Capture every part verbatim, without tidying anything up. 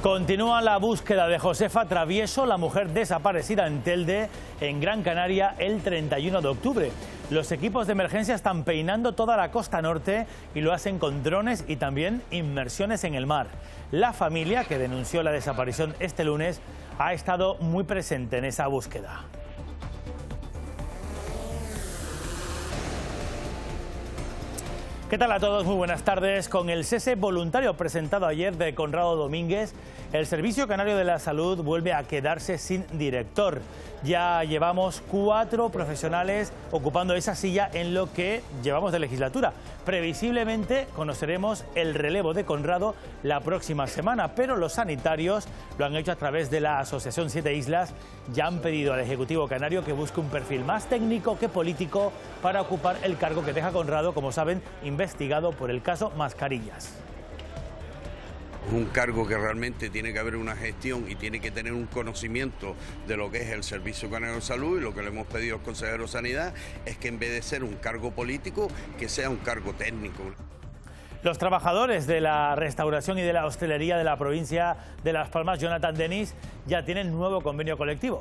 Continúa la búsqueda de Josefa Travieso, la mujer desaparecida en Telde, en Gran Canaria, el treinta y uno de octubre. Los equipos de emergencia están peinando toda la costa norte y lo hacen con drones y también inmersiones en el mar. La familia, que denunció la desaparición este lunes, ha estado muy presente en esa búsqueda. ¿Qué tal a todos? Muy buenas tardes. Con el cese voluntario presentado ayer de Conrado Domínguez, el Servicio Canario de la Salud vuelve a quedarse sin director. Ya llevamos cuatro profesionales ocupando esa silla en lo que llevamos de legislatura. Previsiblemente conoceremos el relevo de Conrado la próxima semana, pero los sanitarios lo han hecho a través de la Asociación Siete Islas. Ya han pedido al Ejecutivo Canario que busque un perfil más técnico que político para ocupar el cargo que deja Conrado, como saben, investigado por el caso Mascarillas. Un cargo que realmente tiene que haber una gestión y tiene que tener un conocimiento de lo que es el Servicio Canario de Salud, y lo que le hemos pedido al consejero de Sanidad es que en vez de ser un cargo político, que sea un cargo técnico. Los trabajadores de la restauración y de la hostelería de la provincia de Las Palmas, Jonathan Denis, ya tienen nuevo convenio colectivo.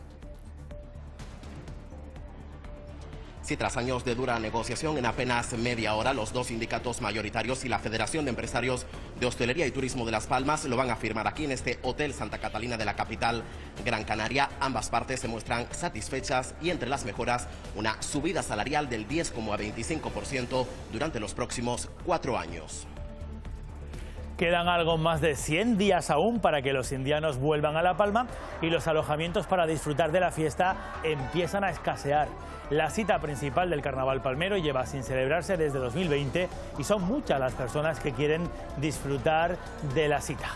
Sí, tras años de dura negociación, en apenas media hora, los dos sindicatos mayoritarios y la Federación de Empresarios de Hostelería y Turismo de Las Palmas lo van a firmar aquí en este Hotel Santa Catalina de la capital Gran Canaria. Ambas partes se muestran satisfechas y entre las mejoras, una subida salarial del diez coma veinticinco por ciento durante los próximos cuatro años. Quedan algo más de cien días aún para que los indianos vuelvan a La Palma y los alojamientos para disfrutar de la fiesta empiezan a escasear. La cita principal del Carnaval Palmero lleva sin celebrarse desde dos mil veinte y son muchas las personas que quieren disfrutar de la cita.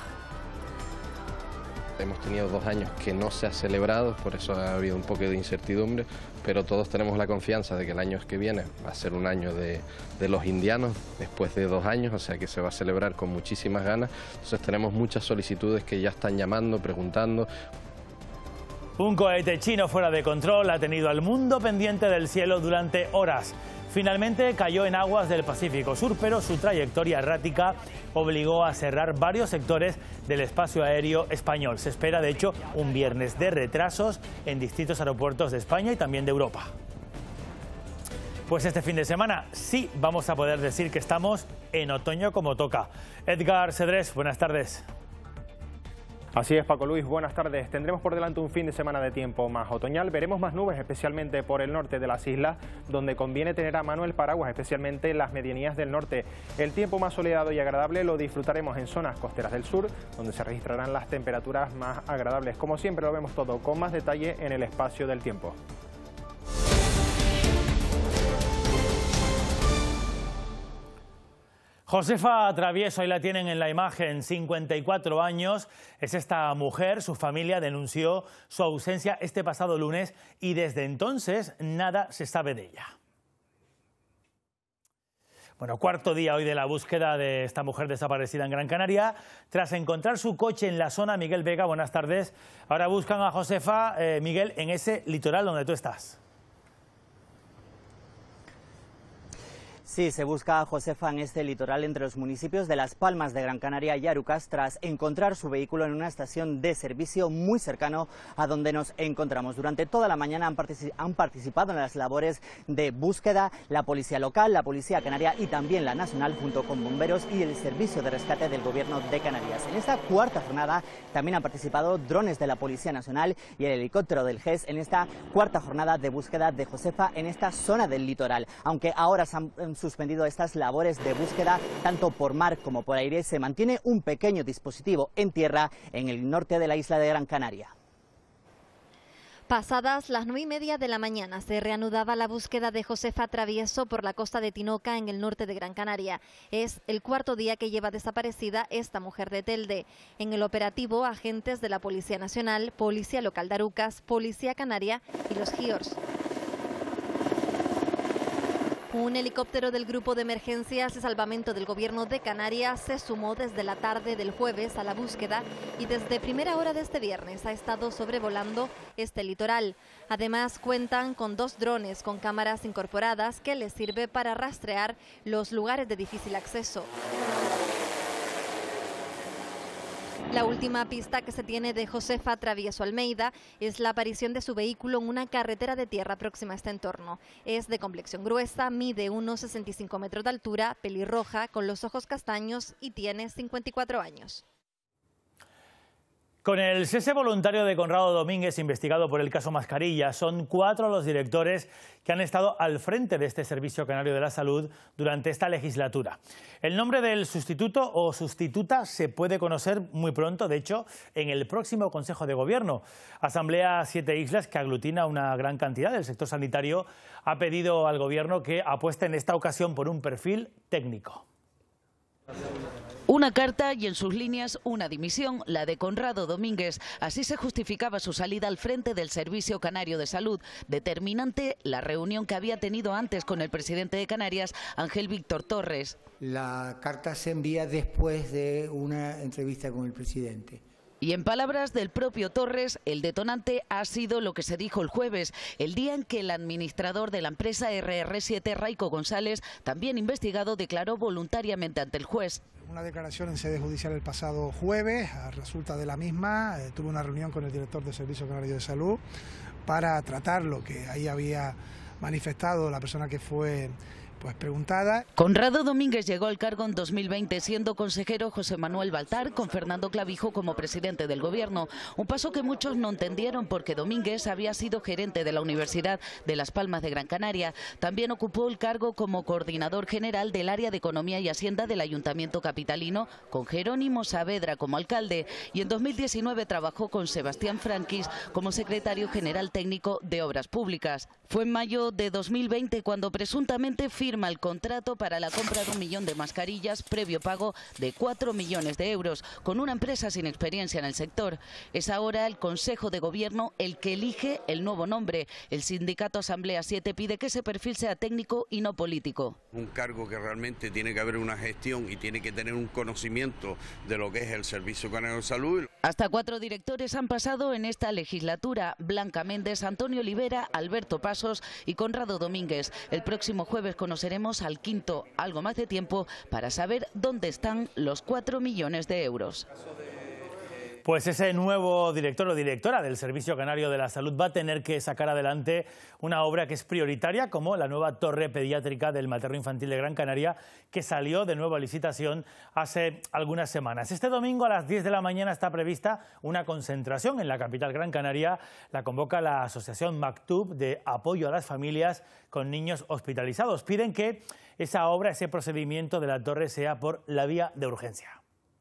Hemos tenido dos años que no se ha celebrado, por eso ha habido un poco de incertidumbre, pero todos tenemos la confianza de que el año que viene va a ser un año de, de los indianos, después de dos años, o sea que se va a celebrar con muchísimas ganas. Entonces tenemos muchas solicitudes que ya están llamando, preguntando. Un cohete chino fuera de control ha tenido al mundo pendiente del cielo durante horas. Finalmente cayó en aguas del Pacífico Sur, pero su trayectoria errática obligó a cerrar varios sectores del espacio aéreo español. Se espera, de hecho, un viernes de retrasos en distintos aeropuertos de España y también de Europa. Pues este fin de semana sí vamos a poder decir que estamos en otoño como toca. Edgar Cedrés, buenas tardes. Así es, Paco Luis, buenas tardes. Tendremos por delante un fin de semana de tiempo más otoñal. Veremos más nubes, especialmente por el norte de las islas, donde conviene tener a mano el paraguas, especialmente en las medianías del norte. El tiempo más soleado y agradable lo disfrutaremos en zonas costeras del sur, donde se registrarán las temperaturas más agradables. Como siempre, lo vemos todo con más detalle en el espacio del tiempo. Josefa Travieso, ahí la tienen en la imagen, cincuenta y cuatro años, es esta mujer. Su familia denunció su ausencia este pasado lunes y desde entonces nada se sabe de ella. Bueno, cuarto día hoy de la búsqueda de esta mujer desaparecida en Gran Canaria. Tras encontrar su coche en la zona, Miguel Vega, buenas tardes. Ahora buscan a Josefa, eh, Miguel, en ese litoral donde tú estás. Sí, se busca a Josefa en este litoral entre los municipios de Las Palmas de Gran Canaria y Arucas tras encontrar su vehículo en una estación de servicio muy cercano a donde nos encontramos. Durante toda la mañana han, particip han participado en las labores de búsqueda la policía local, la policía canaria y también la nacional, junto con bomberos y el servicio de rescate del gobierno de Canarias. En esta cuarta jornada también han participado drones de la Policía Nacional y el helicóptero del G E S en esta cuarta jornada de búsqueda de Josefa en esta zona del litoral. Aunque ahora se han suspendido estas labores de búsqueda tanto por mar como por aire, se mantiene un pequeño dispositivo en tierra en el norte de la isla de Gran Canaria. Pasadas las nueve y media de la mañana se reanudaba la búsqueda de Josefa Travieso por la costa de Tinoca, en el norte de Gran Canaria. Es el cuarto día que lleva desaparecida esta mujer de Telde. En el operativo, agentes de la Policía Nacional, Policía Local de Arucas, Policía Canaria y los G I O R S. Un helicóptero del Grupo de Emergencias y Salvamento del Gobierno de Canarias se sumó desde la tarde del jueves a la búsqueda y desde primera hora de este viernes ha estado sobrevolando este litoral. Además, cuentan con dos drones con cámaras incorporadas que les sirve para rastrear los lugares de difícil acceso. La última pista que se tiene de Josefa Travieso Almeida es la aparición de su vehículo en una carretera de tierra próxima a este entorno. Es de complexión gruesa, mide uno coma sesenta y cinco metros de altura, pelirroja, con los ojos castaños y tiene cincuenta y cuatro años. Con el cese voluntario de Conrado Domínguez, investigado por el caso Mascarilla, son cuatro los directores que han estado al frente de este Servicio Canario de la Salud durante esta legislatura. El nombre del sustituto o sustituta se puede conocer muy pronto, de hecho, en el próximo Consejo de Gobierno. Asamblea Siete Islas, que aglutina una gran cantidad del sector sanitario, ha pedido al Gobierno que apueste en esta ocasión por un perfil técnico. Una carta y en sus líneas una dimisión, la de Conrado Domínguez. Así se justificaba su salida al frente del Servicio Canario de Salud. Determinante la reunión que había tenido antes con el presidente de Canarias, Ángel Víctor Torres. La carta se envía después de una entrevista con el presidente. Y en palabras del propio Torres, el detonante ha sido lo que se dijo el jueves, el día en que el administrador de la empresa R R siete, Raico González, también investigado, declaró voluntariamente ante el juez. Una declaración en sede judicial el pasado jueves, a resulta de la misma, eh, tuve una reunión con el director del Servicio Canario de Salud para tratar lo que ahí había manifestado la persona que fue pues preguntada. Conrado Domínguez llegó al cargo en dos mil veinte siendo consejero José Manuel Baltar, con Fernando Clavijo como presidente del gobierno. Un paso que muchos no entendieron porque Domínguez había sido gerente de la Universidad de Las Palmas de Gran Canaria. También ocupó el cargo como coordinador general del área de Economía y Hacienda del Ayuntamiento capitalino, con Jerónimo Saavedra como alcalde. Y en dos mil diecinueve trabajó con Sebastián Franquis como secretario general técnico de Obras Públicas. Fue en mayo de dos mil veinte cuando presuntamente firma el contrato para la compra de un millón de mascarillas, previo pago de cuatro millones de euros, con una empresa sin experiencia en el sector. Es ahora el Consejo de Gobierno el que elige el nuevo nombre. El sindicato Asamblea Siete pide que ese perfil sea técnico y no político. Un cargo que realmente tiene que haber una gestión y tiene que tener un conocimiento de lo que es el Servicio Canario de Salud. Hasta cuatro directores han pasado en esta legislatura: Blanca Méndez, Antonio Olivera, Alberto Pasos y Conrado Domínguez. El próximo jueves conoceremos al quinto, algo más de tiempo para saber dónde están los cuatro millones de euros. Pues ese nuevo director o directora del Servicio Canario de la Salud va a tener que sacar adelante una obra que es prioritaria, como la nueva torre pediátrica del Materno Infantil de Gran Canaria, que salió de nuevo a licitación hace algunas semanas. Este domingo a las diez de la mañana está prevista una concentración en la capital Gran Canaria. La convoca la Asociación Maktub de Apoyo a las Familias con Niños Hospitalizados. Piden que esa obra, ese procedimiento de la torre sea por la vía de urgencia.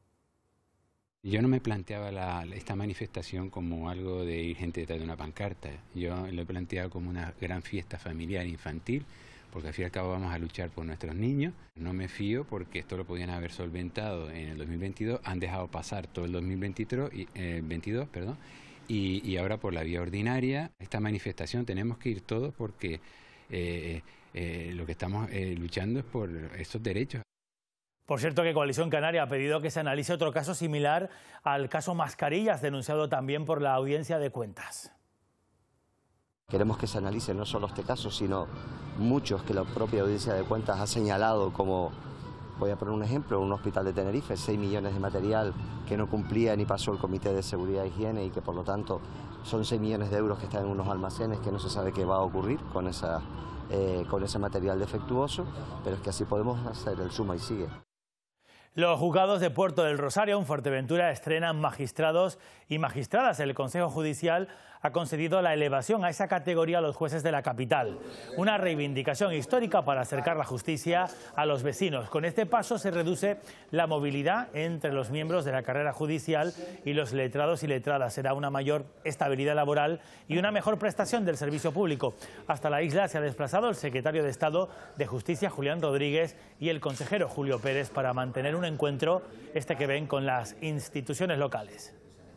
Yo no me planteaba la, esta manifestación como algo de ir gente detrás de una pancarta. Yo lo he planteado como una gran fiesta familiar infantil, porque al fin y al cabo vamos a luchar por nuestros niños. No me fío porque esto lo podían haber solventado en el dos mil veintidós, han dejado pasar todo el dos mil veintidós, eh, veintidós, perdón, y, y ahora por la vía ordinaria. Esta manifestación tenemos que ir todos porque eh, eh, lo que estamos eh, luchando es por estos derechos. Por cierto, que Coalición Canaria ha pedido que se analice otro caso similar al caso Mascarillas, denunciado también por la Audiencia de Cuentas. Queremos que se analice no solo este caso, sino muchos que la propia Audiencia de Cuentas ha señalado como, voy a poner un ejemplo, un hospital de Tenerife, seis millones de material que no cumplía ni pasó el Comité de Seguridad e Higiene y que por lo tanto son seis millones de euros que están en unos almacenes que no se sabe qué va a ocurrir con, esa, eh, con ese material defectuoso, pero es que así podemos hacer el suma y sigue. Los juzgados de Puerto del Rosario en Fuerteventura estrenan magistrados y magistradas. El Consejo Judicial ha concedido la elevación a esa categoría a los jueces de la capital. Una reivindicación histórica para acercar la justicia a los vecinos. Con este paso se reduce la movilidad entre los miembros de la carrera judicial y los letrados y letradas. Será una mayor estabilidad laboral y una mejor prestación del servicio público. Hasta la isla se ha desplazado el secretario de Estado de Justicia, Julián Rodríguez, y el consejero Julio Pérez para mantener un encuentro, este que ven, con las instituciones locales.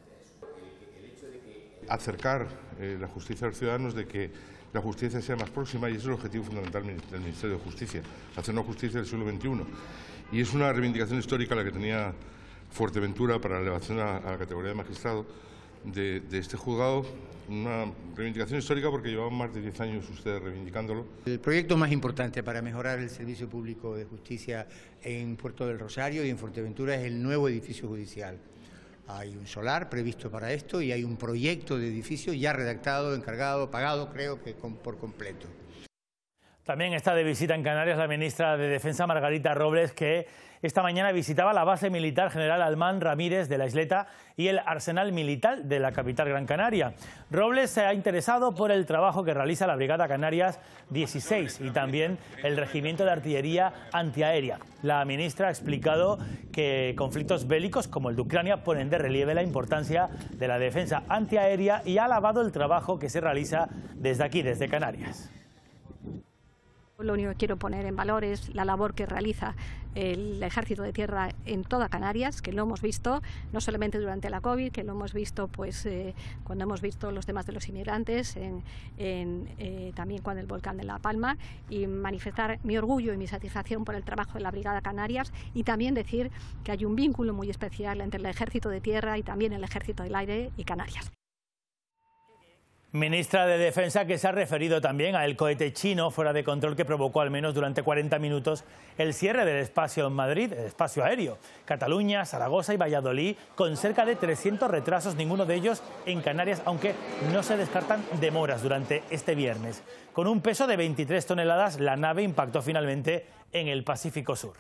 Acercar eh, la justicia a los ciudadanos, de que la justicia sea más próxima, y ese es el objetivo fundamental del Ministerio de Justicia, hacer una justicia del siglo veintiuno. Y es una reivindicación histórica la que tenía Fuerteventura para la elevación a, a la categoría de magistrado de, de este juzgado, una reivindicación histórica porque llevaban más de diez años ustedes reivindicándolo. El proyecto más importante para mejorar el servicio público de justicia en Puerto del Rosario y en Fuerteventura es el nuevo edificio judicial. Hay un solar previsto para esto y hay un proyecto de edificio ya redactado, encargado, pagado, creo que con, por completo. También está de visita en Canarias la ministra de Defensa, Margarita Robles, que esta mañana visitaba la base militar General Almán Ramírez de la Isleta y el arsenal militar de la capital Gran Canaria. Robles se ha interesado por el trabajo que realiza la Brigada Canarias dieciséis y también el Regimiento de Artillería Antiaérea. La ministra ha explicado que conflictos bélicos como el de Ucrania ponen de relieve la importancia de la defensa antiaérea y ha alabado el trabajo que se realiza desde aquí, desde Canarias. Lo único que quiero poner en valor es la labor que realiza el Ejército de Tierra en toda Canarias, que lo hemos visto no solamente durante la COVID, que lo hemos visto pues eh, cuando hemos visto los temas de los inmigrantes, en, en, eh, también con el volcán de La Palma, y manifestar mi orgullo y mi satisfacción por el trabajo de la Brigada Canarias y también decir que hay un vínculo muy especial entre el Ejército de Tierra y también el Ejército del Aire y Canarias. Ministra de Defensa que se ha referido también al cohete chino fuera de control que provocó al menos durante cuarenta minutos el cierre del espacio en Madrid, el espacio aéreo. Cataluña, Zaragoza y Valladolid con cerca de trescientos retrasos, ninguno de ellos en Canarias, aunque no se descartan demoras durante este viernes. Con un peso de veintitrés toneladas, la nave impactó finalmente en el Pacífico Sur.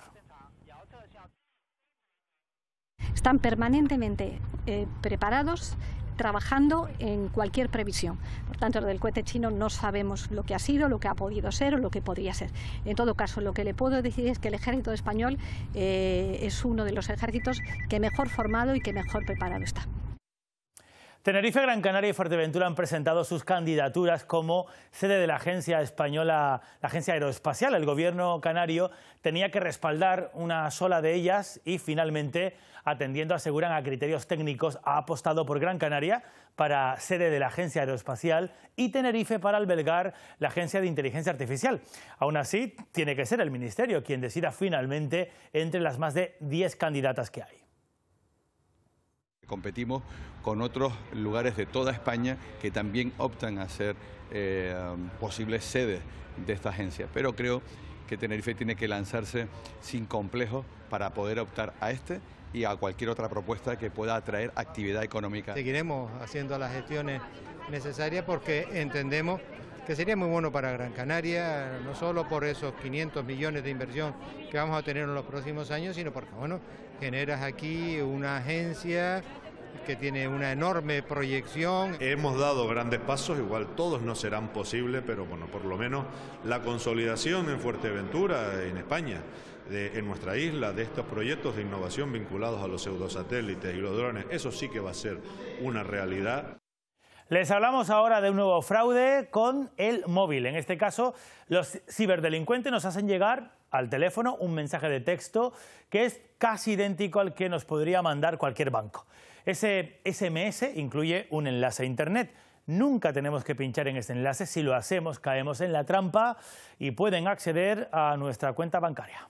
Están permanentemente eh, preparados, trabajando en cualquier previsión. Por tanto, lo del cohete chino no sabemos lo que ha sido, lo que ha podido ser o lo que podría ser. En todo caso, lo que le puedo decir es que el ejército español eh, es uno de los ejércitos que mejor formado y que mejor preparado está. Tenerife, Gran Canaria y Fuerteventura han presentado sus candidaturas como sede de la agencia española, la agencia aeroespacial. El gobierno canario tenía que respaldar una sola de ellas y finalmente, atendiendo, aseguran, a criterios técnicos, ha apostado por Gran Canaria para sede de la agencia aeroespacial y Tenerife para albergar la agencia de inteligencia artificial. Aún así, tiene que ser el ministerio quien decida finalmente entre las más de diez candidatas que hay. Competimos con otros lugares de toda España que también optan a ser eh, posibles sedes de esta agencia, pero creo que Tenerife tiene que lanzarse sin complejos para poder optar a este y a cualquier otra propuesta que pueda atraer actividad económica. Seguiremos haciendo las gestiones necesarias porque entendemos que sería muy bueno para Gran Canaria, no solo por esos quinientos millones de inversión que vamos a tener en los próximos años, sino porque, bueno, generas aquí una agencia que tiene una enorme proyección. Hemos dado grandes pasos, igual todos no serán posibles, pero bueno, por lo menos la consolidación en Fuerteventura, en España, de, en nuestra isla, de estos proyectos de innovación vinculados a los pseudosatélites y los drones, eso sí que va a ser una realidad. Les hablamos ahora de un nuevo fraude con el móvil. En este caso, los ciberdelincuentes nos hacen llegar al teléfono un mensaje de texto que es casi idéntico al que nos podría mandar cualquier banco. Ese ese eme ese incluye un enlace a Internet. Nunca tenemos que pinchar en ese enlace. Si lo hacemos, caemos en la trampa y pueden acceder a nuestra cuenta bancaria.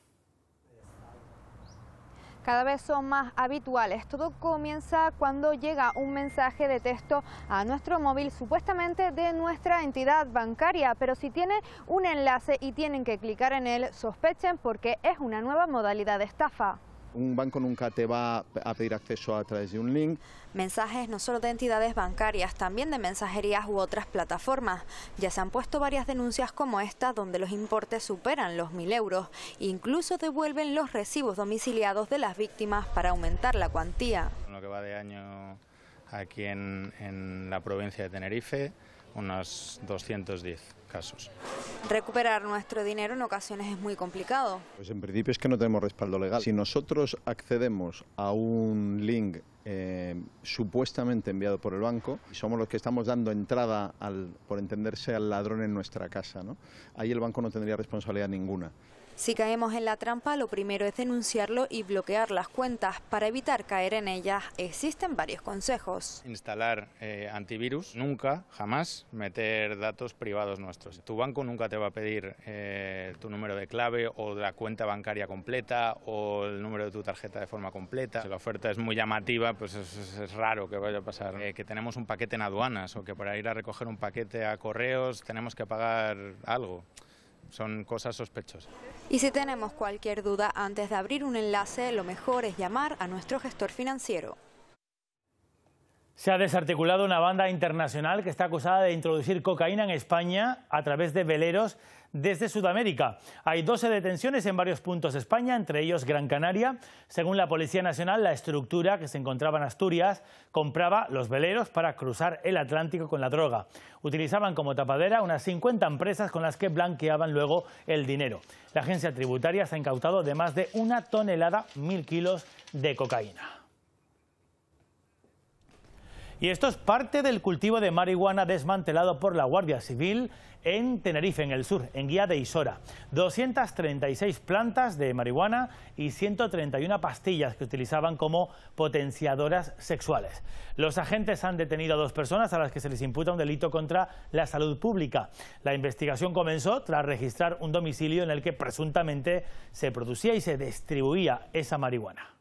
Cada vez son más habituales. Todo comienza cuando llega un mensaje de texto a nuestro móvil, supuestamente de nuestra entidad bancaria, pero si tiene un enlace y tienen que clicar en él, sospechen porque es una nueva modalidad de estafa. Un banco nunca te va a pedir acceso a través de un link. Mensajes no solo de entidades bancarias, también de mensajerías u otras plataformas. Ya se han puesto varias denuncias como esta, donde los importes superan los mil euros. Incluso devuelven los recibos domiciliados de las víctimas para aumentar la cuantía. En lo que va de año aquí en, en la provincia de Tenerife, unos doscientos diez casos. Recuperar nuestro dinero en ocasiones es muy complicado. Pues en principio es que no tenemos respaldo legal. Si nosotros accedemos a un link eh, supuestamente enviado por el banco, y somos los que estamos dando entrada, al, por entenderse, al ladrón en nuestra casa, ¿no? Ahí el banco no tendría responsabilidad ninguna. Si caemos en la trampa, lo primero es denunciarlo y bloquear las cuentas. Para evitar caer en ellas, existen varios consejos. Instalar eh, antivirus, nunca, jamás meter datos privados nuestros. Tu banco nunca te va a pedir eh, tu número de clave o la cuenta bancaria completa o el número de tu tarjeta de forma completa. Si la oferta es muy llamativa, pues es, es raro que vaya a pasar. Eh, que tenemos un paquete en aduanas o que para ir a recoger un paquete a correos tenemos que pagar algo. Son cosas sospechosas. Y si tenemos cualquier duda antes de abrir un enlace, lo mejor es llamar a nuestro gestor financiero. Se ha desarticulado una banda internacional que está acusada de introducir cocaína en España a través de veleros desde Sudamérica. Hay doce detenciones en varios puntos de España, entre ellos Gran Canaria. Según la Policía Nacional, la estructura que se encontraba en Asturias compraba los veleros para cruzar el Atlántico con la droga. Utilizaban como tapadera unas cincuenta empresas con las que blanqueaban luego el dinero. La agencia tributaria se ha incautado de más de una tonelada, mil kilos de cocaína. Y esto es parte del cultivo de marihuana desmantelado por la Guardia Civil en Tenerife, en el sur, en Guía de Isora. doscientas treinta y seis plantas de marihuana y ciento treinta y una pastillas que utilizaban como potenciadoras sexuales. Los agentes han detenido a dos personas a las que se les imputa un delito contra la salud pública. La investigación comenzó tras registrar un domicilio en el que presuntamente se producía y se distribuía esa marihuana.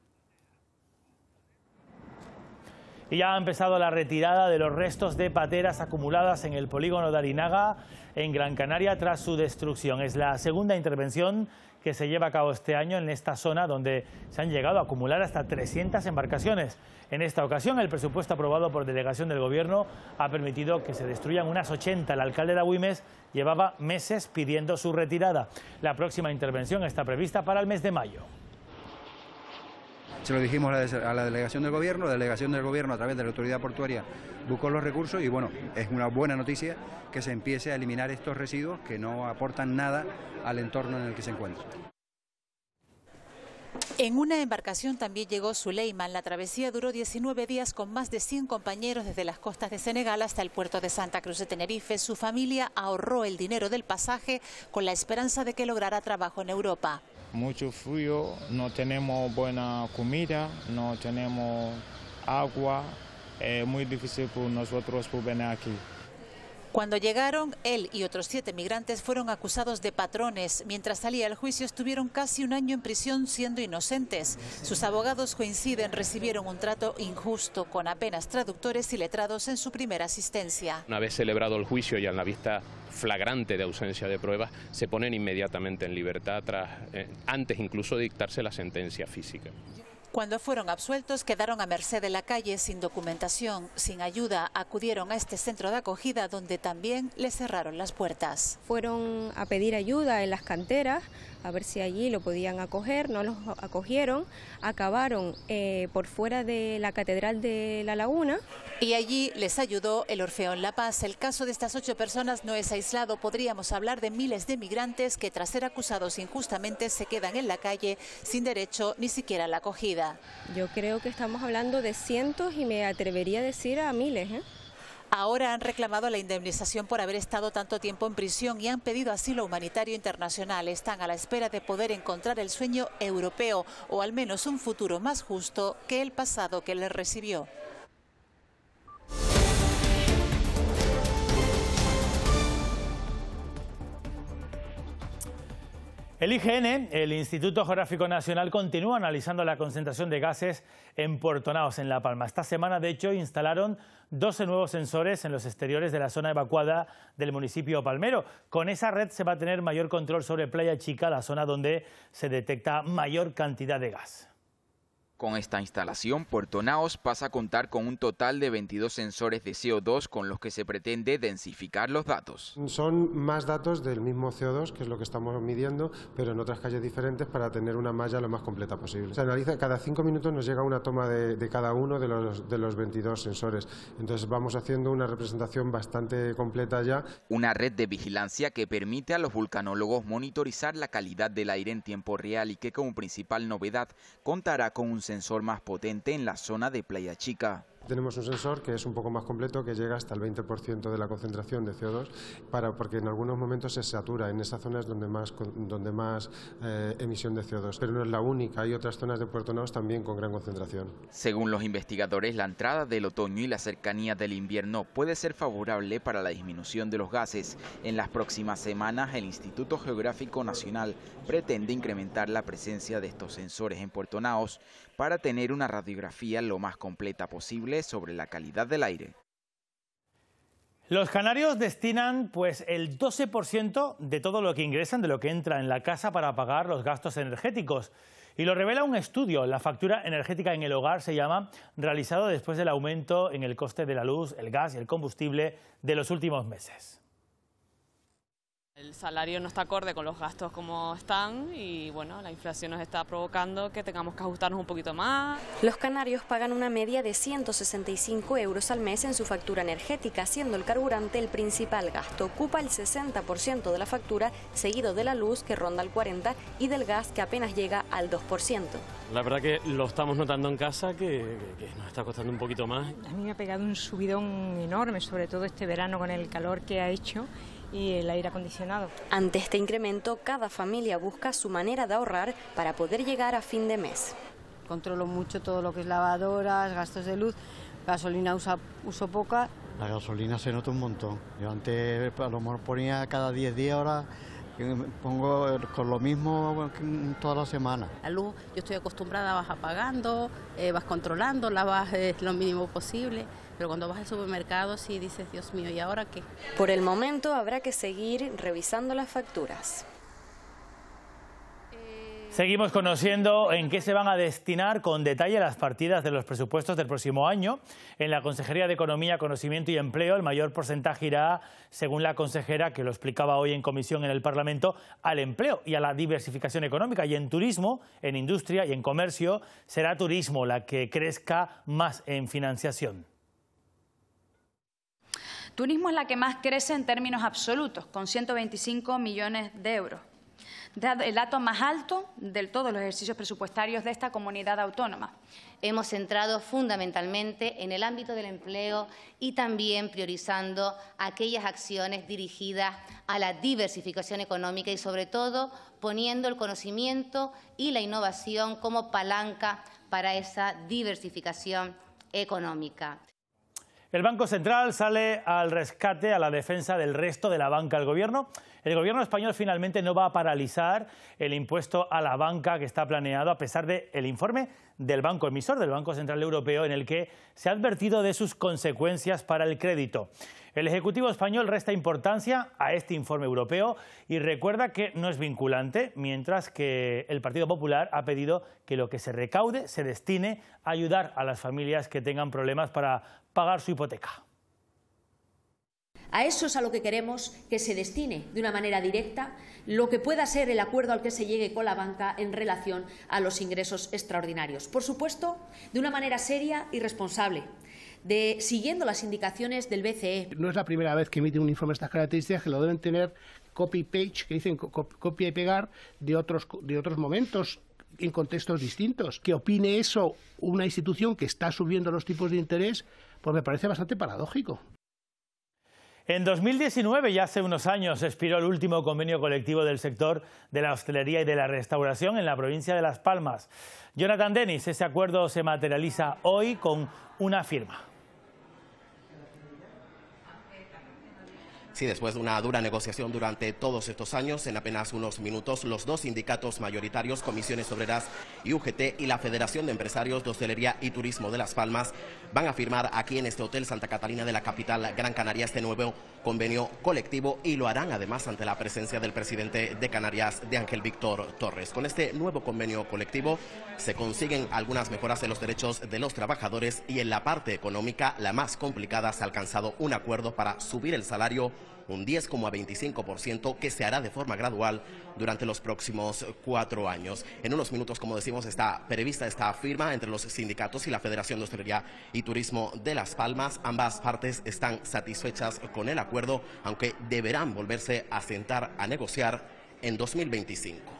Y ya ha empezado la retirada de los restos de pateras acumuladas en el polígono de Arinaga, en Gran Canaria, tras su destrucción. Es la segunda intervención que se lleva a cabo este año en esta zona, donde se han llegado a acumular hasta trescientas embarcaciones. En esta ocasión, el presupuesto aprobado por delegación del Gobierno ha permitido que se destruyan unas ochenta. El alcalde de Agüimes llevaba meses pidiendo su retirada. La próxima intervención está prevista para el mes de mayo. Se lo dijimos a la delegación del Gobierno, la delegación del Gobierno a través de la autoridad portuaria buscó los recursos y bueno, es una buena noticia que se empiece a eliminar estos residuos que no aportan nada al entorno en el que se encuentran. En una embarcación también llegó Suleiman. La travesía duró diecinueve días con más de cien compañeros desde las costas de Senegal hasta el puerto de Santa Cruz de Tenerife. Su familia ahorró el dinero del pasaje con la esperanza de que lograra trabajo en Europa. Mucho frío, no tenemos buena comida, no tenemos agua, es muy difícil para nosotros por venir aquí. Cuando llegaron, él y otros siete migrantes fueron acusados de patrones. Mientras salía el juicio, estuvieron casi un año en prisión siendo inocentes. Sus abogados coinciden, recibieron un trato injusto, con apenas traductores y letrados en su primera asistencia. Una vez celebrado el juicio y en la vista flagrante de ausencia de pruebas, se ponen inmediatamente en libertad, tras, eh, antes incluso de dictarse la sentencia física. Cuando fueron absueltos, quedaron a merced de la calle, sin documentación, sin ayuda. Acudieron a este centro de acogida donde también les cerraron las puertas. Fueron a pedir ayuda en las canteras, a ver si allí lo podían acoger, no los acogieron, acabaron eh, por fuera de la Catedral de la Laguna. Y allí les ayudó el Orfeón La Paz. El caso de estas ocho personas no es aislado. Podríamos hablar de miles de migrantes que tras ser acusados injustamente se quedan en la calle sin derecho ni siquiera a la acogida. Yo creo que estamos hablando de cientos y me atrevería a decir a miles, ¿eh? Ahora han reclamado la indemnización por haber estado tanto tiempo en prisión y han pedido asilo humanitario internacional. Están a la espera de poder encontrar el sueño europeo o al menos un futuro más justo que el pasado que les recibió. El I G N, el Instituto Geográfico Nacional, continúa analizando la concentración de gases en Puerto Naos, en La Palma. Esta semana, de hecho, instalaron doce nuevos sensores en los exteriores de la zona evacuada del municipio palmero. Con esa red se va a tener mayor control sobre Playa Chica, la zona donde se detecta mayor cantidad de gas. Con esta instalación, Puerto Naos pasa a contar con un total de veintidós sensores de C O dos con los que se pretende densificar los datos. Son más datos del mismo C O dos, que es lo que estamos midiendo, pero en otras calles diferentes para tener una malla lo más completa posible. Se analiza, cada cinco minutos nos llega una toma de, de cada uno de los, de los veintidós sensores. Entonces vamos haciendo una representación bastante completa ya. Una red de vigilancia que permite a los vulcanólogos monitorizar la calidad del aire en tiempo real y que como principal novedad contará con un sensor más potente en la zona de Playa Chica. Tenemos un sensor que es un poco más completo, que llega hasta el veinte por ciento de la concentración de C O dos, para, porque en algunos momentos se satura. En esa zona es donde más, donde más eh, emisión de C O dos. Pero no es la única, hay otras zonas de Puerto Naos también con gran concentración. Según los investigadores, la entrada del otoño y la cercanía del invierno puede ser favorable para la disminución de los gases. En las próximas semanas, el Instituto Geográfico Nacional pretende incrementar la presencia de estos sensores en Puerto Naos para tener una radiografía lo más completa posible sobre la calidad del aire. Los canarios destinan pues el doce por ciento de todo lo que ingresan, de lo que entra en la casa, para pagar los gastos energéticos. Y lo revela un estudio. La factura energética en el hogar se llama, realizado después del aumento en el coste de la luz, el gas y el combustible de los últimos meses. El salario no está acorde con los gastos como están y bueno, la inflación nos está provocando que tengamos que ajustarnos un poquito más. Los canarios pagan una media de ciento sesenta y cinco euros al mes en su factura energética, siendo el carburante el principal gasto. Ocupa el sesenta por ciento de la factura, seguido de la luz, que ronda el cuarenta por ciento, y del gas, que apenas llega al dos por ciento. La verdad que lo estamos notando en casa, que, que nos está costando un poquito más. A mí me ha pegado un subidón enorme, sobre todo este verano con el calor que ha hecho y el aire acondicionado. Ante este incremento, cada familia busca su manera de ahorrar para poder llegar a fin de mes. Controlo mucho todo lo que es lavadoras, gastos de luz, gasolina usa, uso poca. La gasolina se nota un montón. Yo antes a lo mejor ponía cada diez días, ahora pongo con lo mismo toda la semana. La luz, yo estoy acostumbrada, vas apagando, eh, vas controlando, la vas eh, lo mínimo posible. Pero cuando vas al supermercado sí dices, Dios mío, ¿y ahora qué? Por el momento habrá que seguir revisando las facturas. Seguimos conociendo en qué se van a destinar con detalle las partidas de los presupuestos del próximo año. En la Consejería de Economía, Conocimiento y Empleo, el mayor porcentaje irá, según la consejera, que lo explicaba hoy en comisión en el Parlamento, al empleo y a la diversificación económica. Y en turismo, en industria y en comercio, será turismo la que crezca más en financiación. Turismo es la que más crece en términos absolutos, con ciento veinticinco millones de euros. El dato más alto de todos los ejercicios presupuestarios de esta comunidad autónoma. Hemos centrado fundamentalmente en el ámbito del empleo y también priorizando aquellas acciones dirigidas a la diversificación económica y, sobre todo, poniendo el conocimiento y la innovación como palanca para esa diversificación económica. El Banco Central sale al rescate, a la defensa del resto de la banca. El gobierno, el gobierno español finalmente no va a paralizar el impuesto a la banca que está planeado, a pesar del informe del banco emisor, del Banco Central Europeo, en el que se ha advertido de sus consecuencias para el crédito. El Ejecutivo español resta importancia a este informe europeo y recuerda que no es vinculante, mientras que el Partido Popular ha pedido que lo que se recaude se destine a ayudar a las familias que tengan problemas para pagar su hipoteca. A eso es a lo que queremos que se destine de una manera directa lo que pueda ser el acuerdo al que se llegue con la banca en relación a los ingresos extraordinarios. Por supuesto, de una manera seria y responsable, de, siguiendo las indicaciones del B C E. No es la primera vez que emite un informe de estas características, que lo deben tener copy-page, que dicen copia y pegar de otros, de otros momentos en contextos distintos. Que opine eso una institución que está subiendo los tipos de interés, pues me parece bastante paradójico. En dos mil diecinueve, ya hace unos años, expiró el último convenio colectivo del sector de la hostelería y de la restauración en la provincia de Las Palmas. Jonathan Denis, ese acuerdo se materializa hoy con una firma. Sí, después de una dura negociación durante todos estos años, en apenas unos minutos, los dos sindicatos mayoritarios, Comisiones Obreras y U G T, y la Federación de Empresarios de Hostelería y Turismo de Las Palmas, van a firmar aquí en este Hotel Santa Catalina de la capital Gran Canaria este nuevo convenio colectivo, y lo harán además ante la presencia del presidente de Canarias, de Ángel Víctor Torres. Con este nuevo convenio colectivo se consiguen algunas mejoras en los derechos de los trabajadores, y en la parte económica, la más complicada, se ha alcanzado un acuerdo para subir el salario un diez coma veinticinco por ciento, que se hará de forma gradual durante los próximos cuatro años. En unos minutos, como decimos, está prevista esta firma entre los sindicatos y la Federación de Hostelería y Turismo de Las Palmas. Ambas partes están satisfechas con el acuerdo, aunque deberán volverse a sentar a negociar en dos mil veinticinco.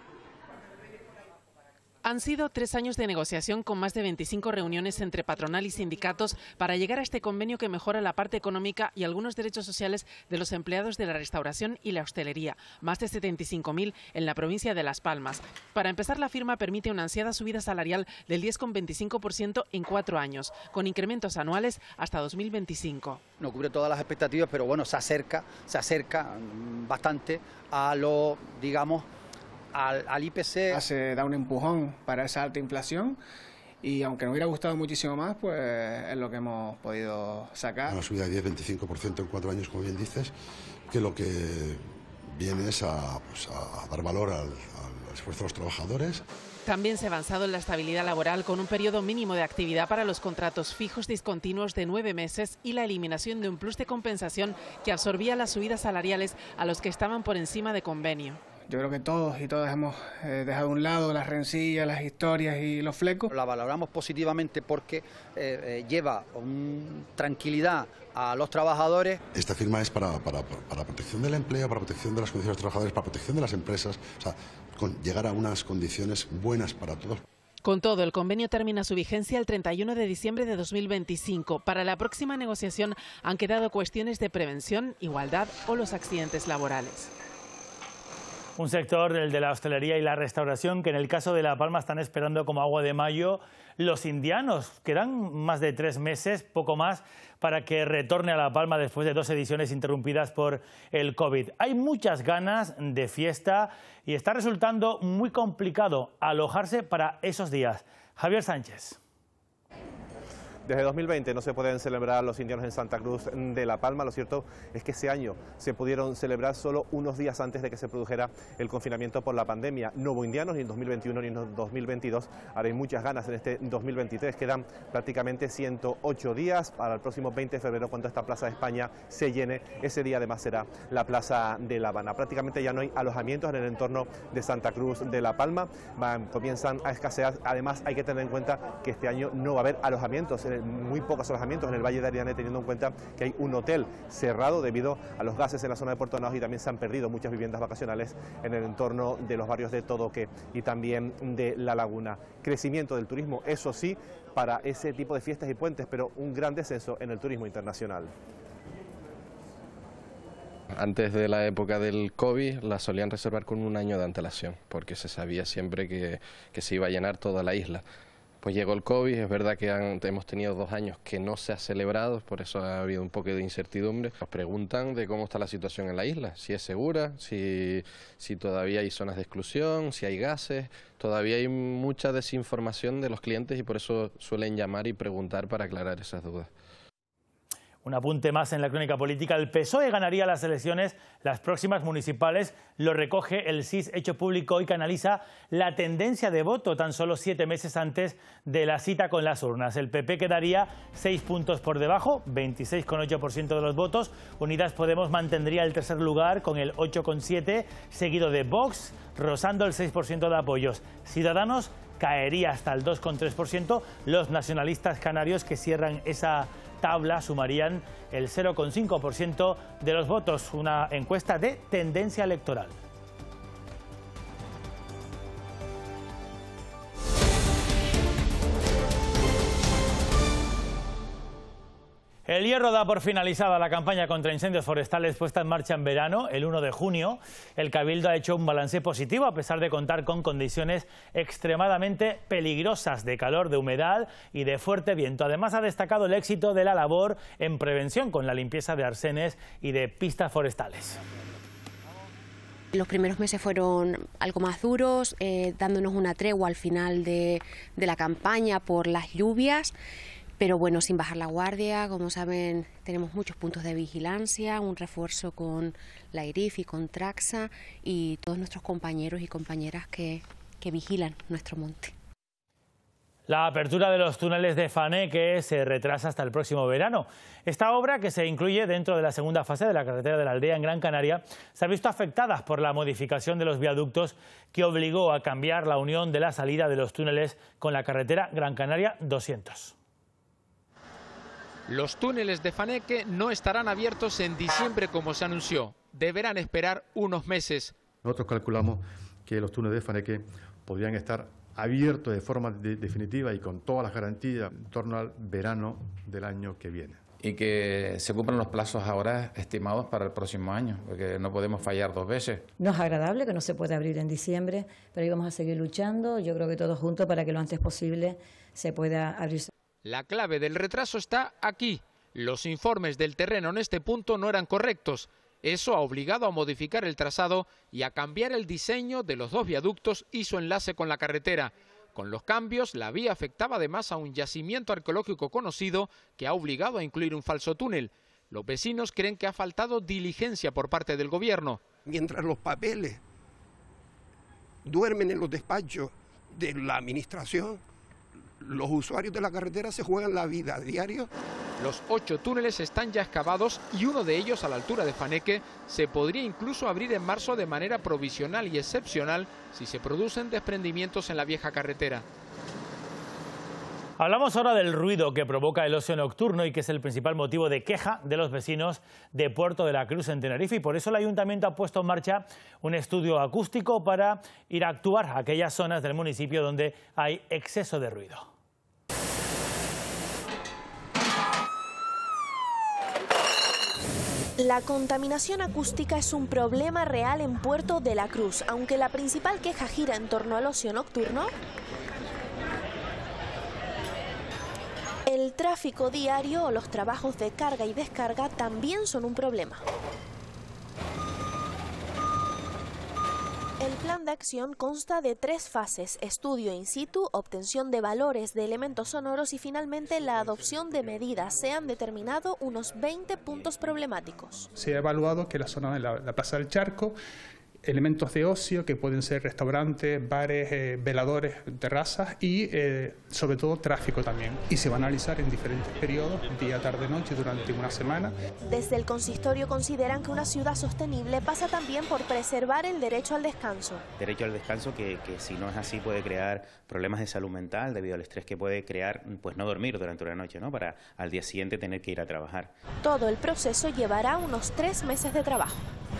Han sido tres años de negociación con más de veinticinco reuniones entre patronal y sindicatos para llegar a este convenio que mejora la parte económica y algunos derechos sociales de los empleados de la restauración y la hostelería, más de setenta y cinco mil en la provincia de Las Palmas. Para empezar, la firma permite una ansiada subida salarial del diez coma veinticinco por ciento en cuatro años, con incrementos anuales hasta dos mil veinticinco. No cubre todas las expectativas, pero bueno, se acerca, se acerca bastante a lo, digamos, Al, al I P C. Se da un empujón para esa alta inflación, y aunque nos hubiera gustado muchísimo más, pues es lo que hemos podido sacar. Una subida de diez veinticinco por ciento en cuatro años, como bien dices, que lo que viene es a, pues, a dar valor al, al esfuerzo de los trabajadores. También se ha avanzado en la estabilidad laboral con un periodo mínimo de actividad para los contratos fijos discontinuos de nueve meses y la eliminación de un plus de compensación que absorbía las subidas salariales a los que estaban por encima de convenio. Yo creo que todos y todas hemos eh, dejado a un lado las rencillas, las historias y los flecos. La valoramos positivamente porque eh, eh, lleva un, tranquilidad a los trabajadores. Esta firma es para, para, para protección del empleo, para protección de las condiciones de los trabajadores, para protección de las empresas, o sea, con llegar a unas condiciones buenas para todos. Con todo, el convenio termina su vigencia el treinta y uno de diciembre de dos mil veinticinco. Para la próxima negociación han quedado cuestiones de prevención, igualdad o los accidentes laborales. Un sector, el de la hostelería y la restauración, que en el caso de La Palma están esperando como agua de mayo los indianos. Quedan más de tres meses, poco más, para que retorne a La Palma después de dos ediciones interrumpidas por el COVID. Hay muchas ganas de fiesta y está resultando muy complicado alojarse para esos días. Javier Sánchez. Desde dos mil veinte no se pueden celebrar los indianos en Santa Cruz de La Palma. Lo cierto es que ese año se pudieron celebrar solo unos días antes de que se produjera el confinamiento por la pandemia. No hubo indianos ni en dos mil veintiuno ni en dos mil veintidós. Ahora hay muchas ganas en este dos mil veintitrés. Quedan prácticamente ciento ocho días para el próximo veinte de febrero, cuando esta Plaza de España se llene. Ese día además será la Plaza de La Habana. Prácticamente ya no hay alojamientos en el entorno de Santa Cruz de La Palma. Van, comienzan a escasear. Además hay que tener en cuenta que este año no va a haber alojamientos en el muy pocos alojamientos en el Valle de Ariane, teniendo en cuenta que hay un hotel cerrado debido a los gases en la zona de Puerto Naos, y también se han perdido muchas viviendas vacacionales en el entorno de los barrios de Todoque y también de La Laguna. Crecimiento del turismo, eso sí, para ese tipo de fiestas y puentes, pero un gran descenso en el turismo internacional. Antes de la época del COVID la solían reservar con un año de antelación, porque se sabía siempre que, que se iba a llenar toda la isla. Pues llegó el COVID, es verdad que han, hemos tenido dos años que no se ha celebrado, por eso ha habido un poco de incertidumbre. Nos preguntan de cómo está la situación en la isla, si es segura, si, si todavía hay zonas de exclusión, si hay gases. Todavía hay mucha desinformación de los clientes y por eso suelen llamar y preguntar para aclarar esas dudas. Un apunte más en la crónica política. El P S O E ganaría las elecciones, las próximas municipales. Lo recoge el S I S hecho público hoy, que analiza la tendencia de voto tan solo siete meses antes de la cita con las urnas. El P P quedaría seis puntos por debajo, veintiséis coma ocho por ciento de los votos. Unidas Podemos mantendría el tercer lugar con el ocho coma siete por ciento, seguido de Vox, rozando el seis por ciento de apoyos. Ciudadanos caería hasta el dos coma tres por ciento. Los nacionalistas canarios, que cierran esa tabla, sumarían el cero coma cinco por ciento de los votos. Una encuesta de Tendencia Electoral. El Hierro da por finalizada la campaña contra incendios forestales puesta en marcha en verano, el uno de junio. El Cabildo ha hecho un balance positivo a pesar de contar con condiciones extremadamente peligrosas de calor, de humedad y de fuerte viento. Además, ha destacado el éxito de la labor en prevención con la limpieza de arsenes y de pistas forestales. Los primeros meses fueron algo más duros, eh, dándonos una tregua al final de, de la campaña por las lluvias. Pero bueno, sin bajar la guardia, como saben, tenemos muchos puntos de vigilancia, un refuerzo con la I R I F y con Traxa y todos nuestros compañeros y compañeras que, que vigilan nuestro monte. La apertura de los túneles de Faneque se retrasa hasta el próximo verano. Esta obra, que se incluye dentro de la segunda fase de la carretera de la Aldea en Gran Canaria, se ha visto afectada por la modificación de los viaductos que obligó a cambiar la unión de la salida de los túneles con la carretera Gran Canaria doscientos. Los túneles de Faneque no estarán abiertos en diciembre como se anunció. Deberán esperar unos meses. Nosotros calculamos que los túneles de Faneque podrían estar abiertos de forma de definitiva y con todas las garantías en torno al verano del año que viene. Y que se cumplan los plazos ahora estimados para el próximo año, porque no podemos fallar dos veces. No es agradable que no se pueda abrir en diciembre, pero ahí vamos a seguir luchando, yo creo que todos juntos, para que lo antes posible se pueda abrir. La clave del retraso está aquí. Los informes del terreno en este punto no eran correctos. Eso ha obligado a modificar el trazado y a cambiar el diseño de los dos viaductos y su enlace con la carretera. Con los cambios, la vía afectaba además a un yacimiento arqueológico conocido que ha obligado a incluir un falso túnel. Los vecinos creen que ha faltado diligencia por parte del gobierno. Mientras los papeles duermen en los despachos de la administración, los usuarios de la carretera se juegan la vida a diario. Los ocho túneles están ya excavados y uno de ellos, a la altura de Faneque, se podría incluso abrir en marzo de manera provisional y excepcional si se producen desprendimientos en la vieja carretera. Hablamos ahora del ruido que provoca el ocio nocturno y que es el principal motivo de queja de los vecinos de Puerto de la Cruz en Tenerife, y por eso el Ayuntamiento ha puesto en marcha un estudio acústico para ir a actuar a aquellas zonas del municipio donde hay exceso de ruido. La contaminación acústica es un problema real en Puerto de la Cruz, aunque la principal queja gira en torno al ocio nocturno. El tráfico diario o los trabajos de carga y descarga también son un problema. El plan de acción consta de tres fases: estudio in situ, obtención de valores de elementos sonoros y finalmente la adopción de medidas. Se han determinado unos veinte puntos problemáticos. Se ha evaluado que la zona de la, la Plaza del Charco, elementos de ocio que pueden ser restaurantes, bares, eh, veladores, terrazas y eh, sobre todo tráfico también. Y se va a analizar en diferentes periodos, día, tarde, noche, durante una semana. Desde el consistorio consideran que una ciudad sostenible pasa también por preservar el derecho al descanso. Derecho al descanso que, que si no es así puede crear problemas de salud mental debido al estrés que puede crear pues no dormir durante una noche, ¿no? Para al día siguiente tener que ir a trabajar. Todo el proceso llevará unos tres meses de trabajo.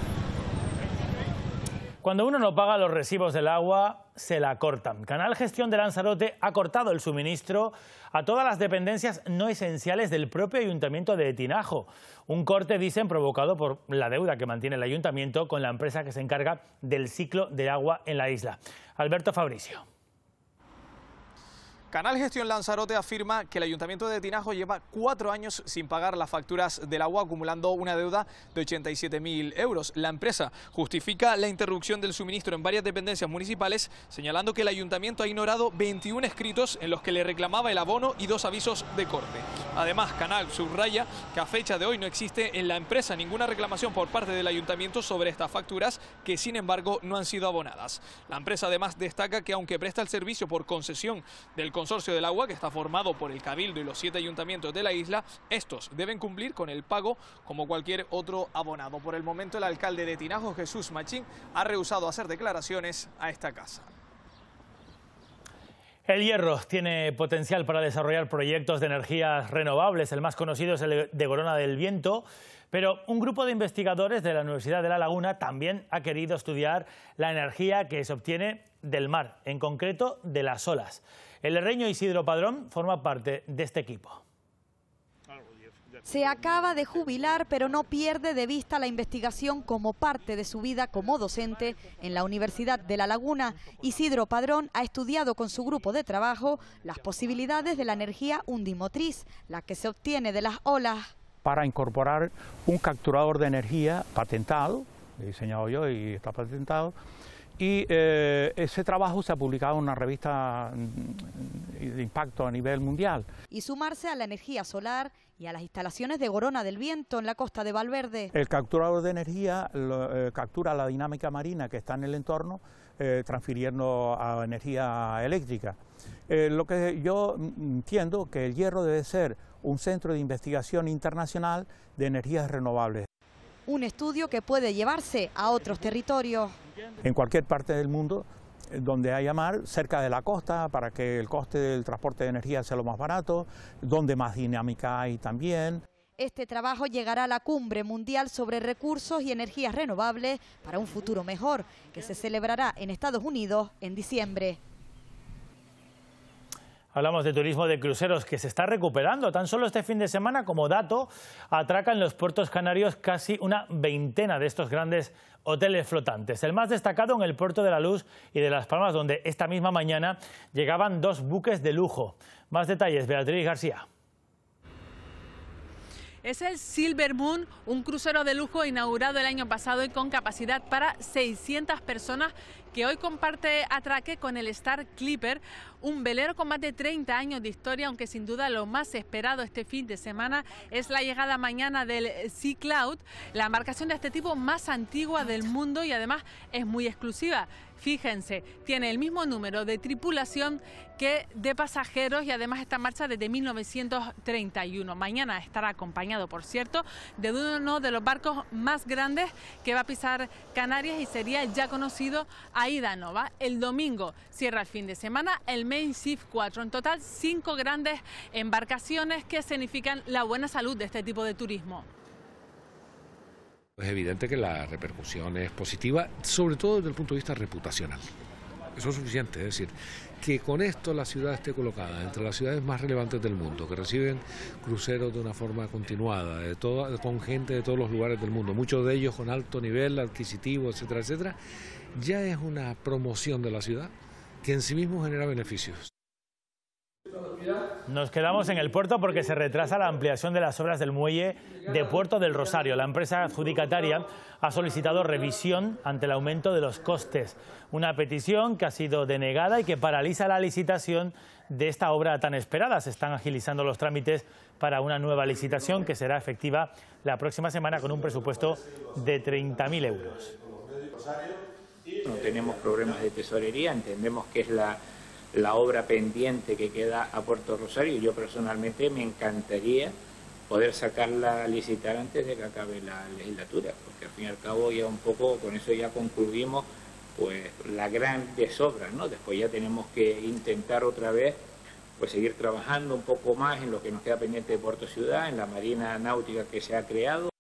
Cuando uno no paga los recibos del agua, se la cortan. Canal Gestión de Lanzarote ha cortado el suministro a todas las dependencias no esenciales del propio Ayuntamiento de Tinajo. Un corte, dicen, provocado por la deuda que mantiene el Ayuntamiento con la empresa que se encarga del ciclo de agua en la isla. Alberto Fabricio. Canal Gestión Lanzarote afirma que el Ayuntamiento de Tinajo lleva cuatro años sin pagar las facturas del agua, acumulando una deuda de ochenta y siete mil euros. La empresa justifica la interrupción del suministro en varias dependencias municipales, señalando que el Ayuntamiento ha ignorado veintiún escritos en los que le reclamaba el abono y dos avisos de corte. Además, Canal subraya que a fecha de hoy no existe en la empresa ninguna reclamación por parte del Ayuntamiento sobre estas facturas, que sin embargo no han sido abonadas. La empresa además destaca que aunque presta el servicio por concesión del Consorcio del Agua, que está formado por el Cabildo y los siete ayuntamientos de la isla, estos deben cumplir con el pago como cualquier otro abonado. Por el momento, el alcalde de Tinajo, Jesús Machín, ha rehusado hacer declaraciones a esta casa. El Hierro tiene potencial para desarrollar proyectos de energías renovables. El más conocido es el de Corona del Viento, pero un grupo de investigadores de la Universidad de La Laguna también ha querido estudiar la energía que se obtiene del mar, en concreto de las olas. El herreño Isidro Padrón forma parte de este equipo. Se acaba de jubilar, pero no pierde de vista la investigación como parte de su vida como docente en la Universidad de La Laguna. Isidro Padrón ha estudiado con su grupo de trabajo las posibilidades de la energía undimotriz, la que se obtiene de las olas. Para incorporar un capturador de energía patentado, he diseñado yo y está patentado, y eh, ese trabajo se ha publicado en una revista de impacto a nivel mundial. Y sumarse a la energía solar y a las instalaciones de Corona del Viento en la costa de Valverde. El capturador de energía lo, eh, captura la dinámica marina que está en el entorno, eh, transfiriendo a energía eléctrica. Eh, lo que yo entiendo que el Hierro debe ser un centro de investigación internacional de energías renovables. Un estudio que puede llevarse a otros territorios. En cualquier parte del mundo donde haya mar, cerca de la costa, para que el coste del transporte de energía sea lo más barato, donde más dinámica hay también. Este trabajo llegará a la Cumbre Mundial sobre Recursos y Energías Renovables para un futuro mejor, que se celebrará en Estados Unidos en diciembre. Hablamos de turismo de cruceros que se está recuperando. Tan solo este fin de semana, como dato, atracan en los puertos canarios casi una veintena de estos grandes hoteles flotantes. El más destacado en el Puerto de la Luz y de Las Palmas, donde esta misma mañana llegaban dos buques de lujo. Más detalles, Beatriz García. Es el Silver Moon, un crucero de lujo inaugurado el año pasado y con capacidad para seiscientas personas, que hoy comparte atraque con el Star Clipper, un velero con más de treinta años de historia, aunque sin duda lo más esperado este fin de semana es la llegada mañana del Sea Cloud, la embarcación de este tipo más antigua del mundo y además es muy exclusiva. Fíjense, tiene el mismo número de tripulación que de pasajeros y además está en marcha desde mil novecientos treinta y uno. Mañana estará acompañado, por cierto, de uno de los barcos más grandes que va a pisar Canarias y sería el ya conocido Aida Nova. El domingo cierra el fin de semana el Mein Schiff cuatro. En total, cinco grandes embarcaciones que significan la buena salud de este tipo de turismo. Es evidente que la repercusión es positiva, sobre todo desde el punto de vista reputacional. Eso es suficiente, es decir, que con esto la ciudad esté colocada entre las ciudades más relevantes del mundo, que reciben cruceros de una forma continuada, de todo, con gente de todos los lugares del mundo, muchos de ellos con alto nivel adquisitivo, etcétera, etcétera, ya es una promoción de la ciudad que en sí mismo genera beneficios. Nos quedamos en el puerto porque se retrasa la ampliación de las obras del muelle de Puerto del Rosario. La empresa adjudicataria ha solicitado revisión ante el aumento de los costes. Una petición que ha sido denegada y que paraliza la licitación de esta obra tan esperada. Se están agilizando los trámites para una nueva licitación que será efectiva la próxima semana con un presupuesto de treinta mil euros. No tenemos problemas de tesorería, entendemos que es la... la obra pendiente que queda a Puerto Rosario. Yo personalmente me encantaría poder sacarla a licitar antes de que acabe la legislatura, porque al fin y al cabo ya un poco con eso ya concluimos pues las grandes obras, ¿no? Después ya tenemos que intentar otra vez pues seguir trabajando un poco más en lo que nos queda pendiente de Puerto Ciudad, en la marina náutica que se ha creado.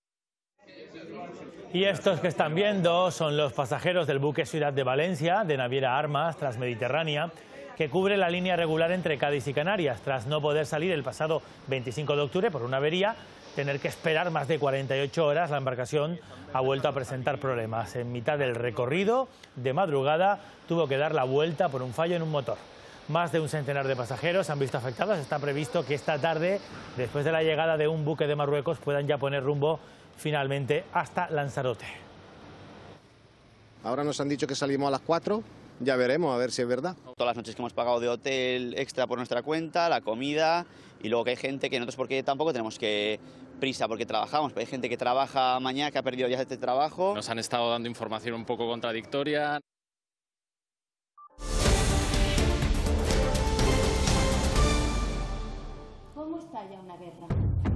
Y estos que están viendo son los pasajeros del buque Ciudad de Valencia, de Naviera Armas Transmediterránea, que cubre la línea regular entre Cádiz y Canarias. Tras no poder salir el pasado veinticinco de octubre por una avería, tener que esperar más de cuarenta y ocho horas, la embarcación ha vuelto a presentar problemas. En mitad del recorrido, de madrugada, tuvo que dar la vuelta por un fallo en un motor. Más de un centenar de pasajeros se han visto afectados. Está previsto que esta tarde, después de la llegada de un buque de Marruecos, puedan ya poner rumbo finalmente hasta Lanzarote. Ahora nos han dicho que salimos a las cuatro. Ya veremos, a ver si es verdad. Todas las noches que hemos pagado de hotel extra por nuestra cuenta, la comida, y luego que hay gente que nosotros, porque tampoco tenemos que prisa porque trabajamos, pero hay gente que trabaja mañana, que ha perdido ya este trabajo. Nos han estado dando información un poco contradictoria. ¿Cómo está ya una guerra?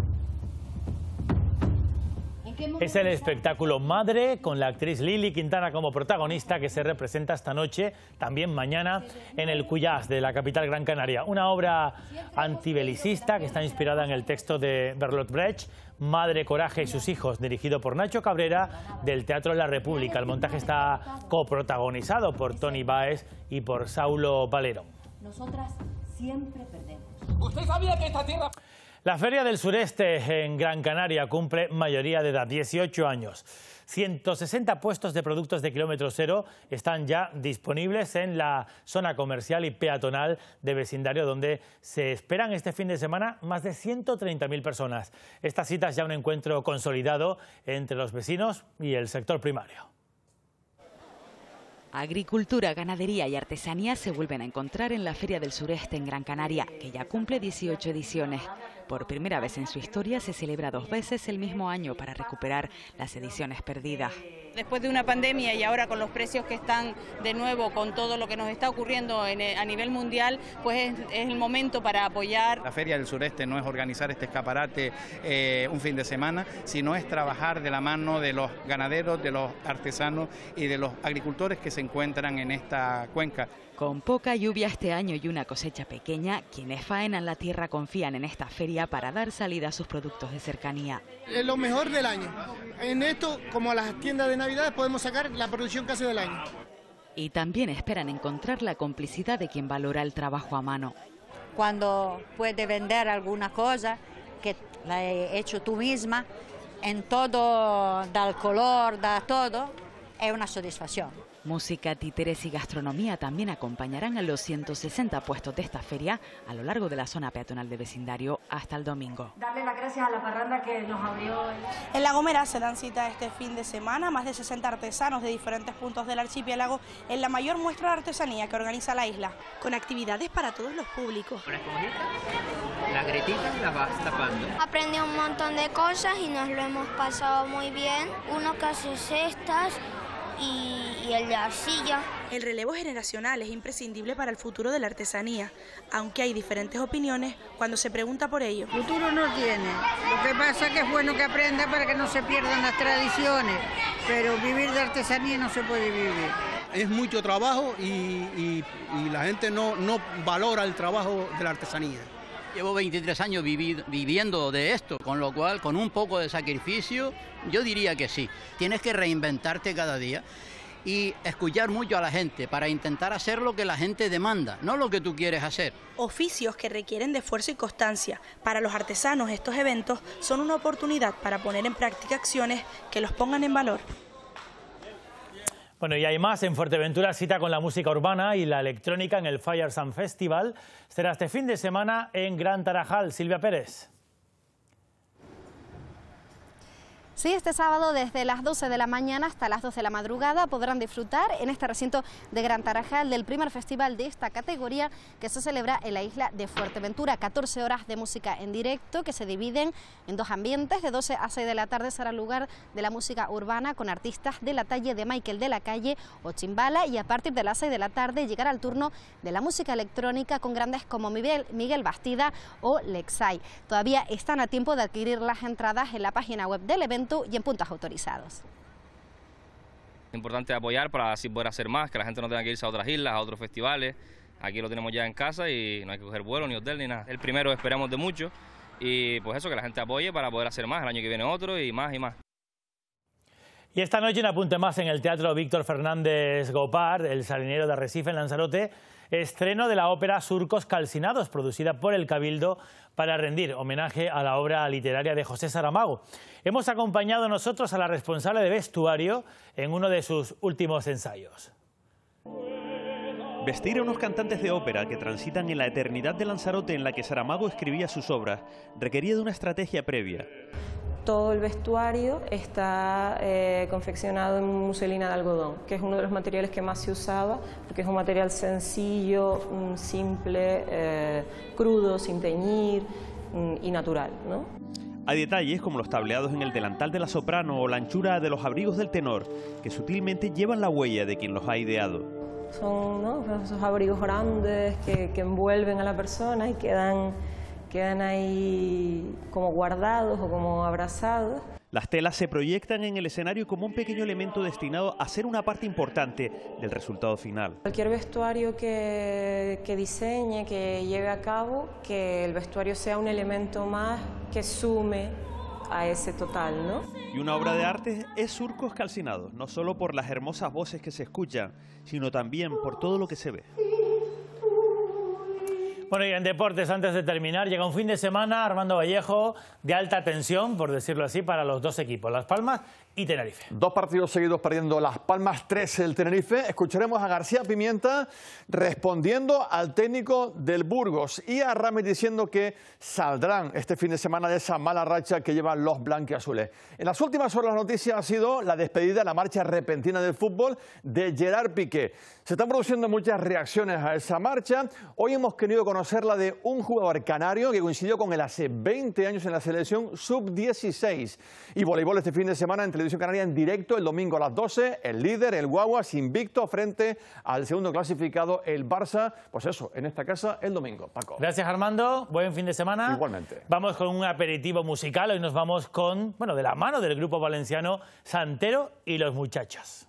Es el espectáculo Madre, con la actriz Lili Quintana como protagonista, que se representa esta noche, también mañana, en el Cuyàs de la capital Gran Canaria. Una obra antibelicista que está inspirada en el texto de Bertolt Brecht, Madre, Coraje y sus hijos, dirigido por Nacho Cabrera, del Teatro La República. El montaje está coprotagonizado por Toni Baez y por Saulo Valero. Nosotras siempre perdemos. ¿Usted sabía que esta tierra... La Feria del Sureste en Gran Canaria cumple mayoría de edad, dieciocho años. ciento sesenta puestos de productos de kilómetro cero están ya disponibles en la zona comercial y peatonal de vecindario, donde se esperan este fin de semana más de ciento treinta mil personas. Esta cita es ya un encuentro consolidado entre los vecinos y el sector primario. Agricultura, ganadería y artesanía se vuelven a encontrar en la Feria del Sureste en Gran Canaria, que ya cumple dieciocho ediciones. Por primera vez en su historia se celebra dos veces el mismo año para recuperar las ediciones perdidas. Después de una pandemia y ahora con los precios que están de nuevo, con todo lo que nos está ocurriendo en, a nivel mundial, pues es, es el momento para apoyar. La Feria del Sureste no es organizar este escaparate eh, un fin de semana, sino es trabajar de la mano de los ganaderos, de los artesanos y de los agricultores que se encuentran en esta cuenca. Con poca lluvia este año y una cosecha pequeña, quienes faenan la tierra confían en esta feria para dar salida a sus productos de cercanía. Es lo mejor del año. En esto, como las tiendas de Navidad, podemos sacar la producción casi del año. Y también esperan encontrar la complicidad de quien valora el trabajo a mano. Cuando puedes vender alguna cosa que la he hecho tú misma, en todo, da color, da todo, es una satisfacción. Música, títeres y gastronomía también acompañarán a los ciento sesenta puestos de esta feria a lo largo de la zona peatonal de vecindario hasta el domingo. Darle las gracias a la parranda que nos abrió hoy. En La Gomera se dan cita este fin de semana más de sesenta artesanos de diferentes puntos del archipiélago en la mayor muestra de artesanía que organiza la isla, con actividades para todos los públicos. La gretita la vas tapando. Aprendí un montón de cosas y nos lo hemos pasado muy bien. Uno que hace cestas, y, y el de arcilla. El relevo generacional es imprescindible para el futuro de la artesanía, aunque hay diferentes opiniones cuando se pregunta por ello. Futuro no tiene. Lo que pasa es que es bueno que aprenda para que no se pierdan las tradiciones, pero vivir de artesanía no se puede vivir. Es mucho trabajo y, y, y la gente no, no valora el trabajo de la artesanía. Llevo veintitrés años vivi viviendo de esto, con lo cual, con un poco de sacrificio, yo diría que sí. Tienes que reinventarte cada día y escuchar mucho a la gente para intentar hacer lo que la gente demanda, no lo que tú quieres hacer. Oficios que requieren de esfuerzo y constancia. Para los artesanos, estos eventos son una oportunidad para poner en práctica acciones que los pongan en valor. Bueno, y hay más. En Fuerteventura, cita con la música urbana y la electrónica en el Fire Sun Festival. Será este fin de semana en Gran Tarajal. Silvia Pérez. Sí, este sábado desde las doce de la mañana hasta las dos de la madrugada podrán disfrutar en este recinto de Gran Tarajal del primer festival de esta categoría que se celebra en la isla de Fuerteventura. catorce horas de música en directo que se dividen en dos ambientes. De doce a seis de la tarde será el lugar de la música urbana con artistas de la talla de Michael de la Calle o Chimbala, y a partir de las seis de la tarde llegará el turno de la música electrónica con grandes como Miguel, Miguel Bastida o Lexai. Todavía están a tiempo de adquirir las entradas en la página web del evento y en puntos autorizados. Es importante apoyar para así poder hacer más, que la gente no tenga que irse a otras islas, a otros festivales. Aquí lo tenemos ya en casa y no hay que coger vuelo, ni hotel, ni nada. El primero esperamos de mucho y pues eso, que la gente apoye para poder hacer más. El año que viene otro y más y más. Y esta noche un apunte más en el Teatro Víctor Fernández Gopar, el Salinero de Arrecife en Lanzarote, estreno de la ópera Surcos Calcinados, producida por el Cabildo para rendir homenaje a la obra literaria de José Saramago. Hemos acompañado nosotros a la responsable de vestuario en uno de sus últimos ensayos. Vestir a unos cantantes de ópera que transitan en la eternidad de Lanzarote en la que Saramago escribía sus obras requería de una estrategia previa. Todo el vestuario está eh, confeccionado en muselina de algodón, que es uno de los materiales que más se usaba, porque es un material sencillo, simple, eh, crudo, sin teñir y natural, ¿no? Hay detalles como los tableados en el delantal de la soprano o la anchura de los abrigos del tenor, que sutilmente llevan la huella de quien los ha ideado. Son, ¿no?, esos abrigos grandes que, que envuelven a la persona y quedan... quedan ahí como guardados o como abrazados. Las telas se proyectan en el escenario como un pequeño elemento destinado a ser una parte importante del resultado final. Cualquier vestuario que, que diseñe, que lleve a cabo, que el vestuario sea un elemento más que sume a ese total, ¿no? Y una obra de arte es Surcos Calcinados, no solo por las hermosas voces que se escuchan, sino también por todo lo que se ve. Bueno, y en deportes, antes de terminar, llega un fin de semana, Armando Vallejo, de alta tensión, por decirlo así, para los dos equipos, Las Palmas y Tenerife. Dos partidos seguidos perdiendo Las Palmas, tres el Tenerife. Escucharemos a García Pimienta respondiendo al técnico del Burgos y a Ramis diciendo que saldrán este fin de semana de esa mala racha que llevan los blanquiazules. En las últimas horas la noticia ha sido la despedida, la marcha repentina del fútbol de Gerard Piqué. Se están produciendo muchas reacciones a esa marcha. Hoy hemos querido conocer la de un jugador canario que coincidió con él hace veinte años en la selección sub dieciséis. Y voleibol este fin de semana en Televisión Canaria en directo el domingo a las doce. El líder, el Guaguas, invicto frente al segundo clasificado, el Barça. Pues eso, en esta casa el domingo. Paco. Gracias, Armando. Buen fin de semana. Igualmente. Vamos con un aperitivo musical. Hoy nos vamos con, bueno, de la mano del grupo valenciano Santero y los Muchachos.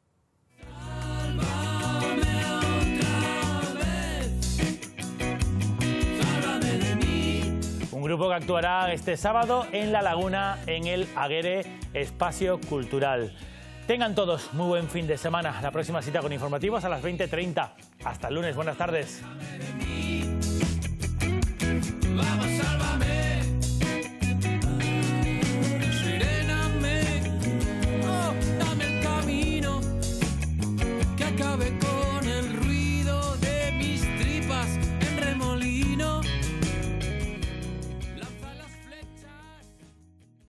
Un grupo que actuará este sábado en La Laguna, en el Aguere Espacio Cultural. Tengan todos muy buen fin de semana. La próxima cita con informativos a las veinte treinta. Hasta el lunes. Buenas tardes.